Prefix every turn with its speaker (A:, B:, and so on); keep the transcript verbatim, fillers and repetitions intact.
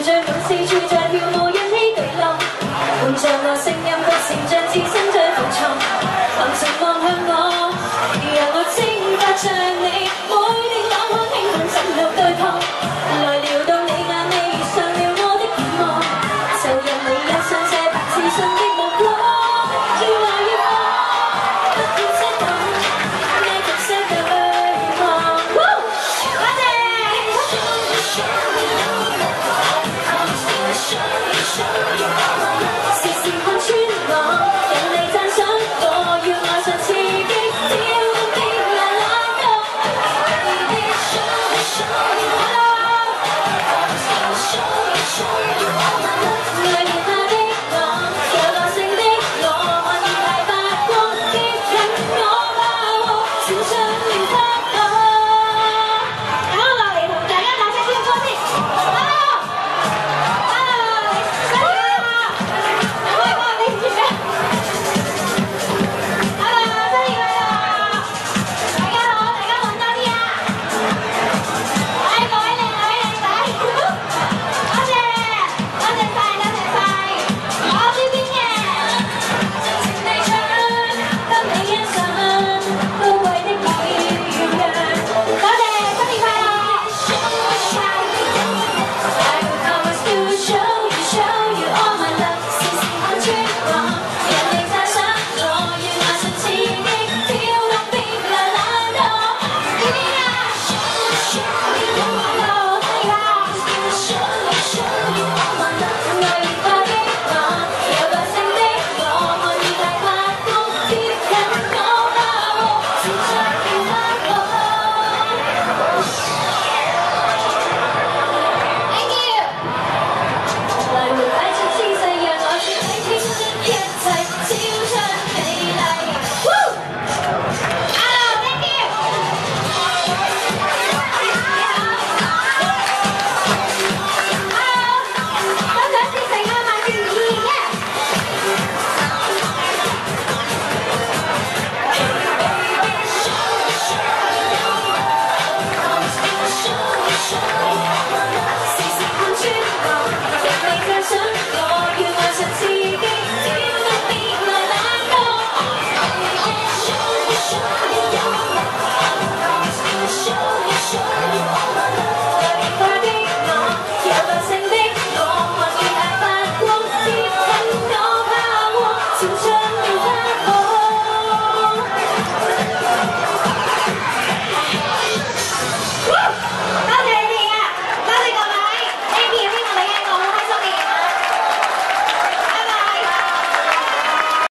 A: 像滿四處在跳舞，引起巨浪。伴着我聲音不成像自身最浮躁，含情望向我，讓我清白像你。每天眼看輕痛怎落對抗，來撩到你眼尾，遇上了我的願望，就讓你欣賞這不自信的目光，越來越放，不要失控，你極些對望。多謝。時時看穿我，人哋讚賞我，要愛上刺激，跳動別來懶惰。愛戀下的我，有個性的我，看見大發光，激引我爆紅，閃上了花火。等我落嚟同大家大聲歡呼先。Show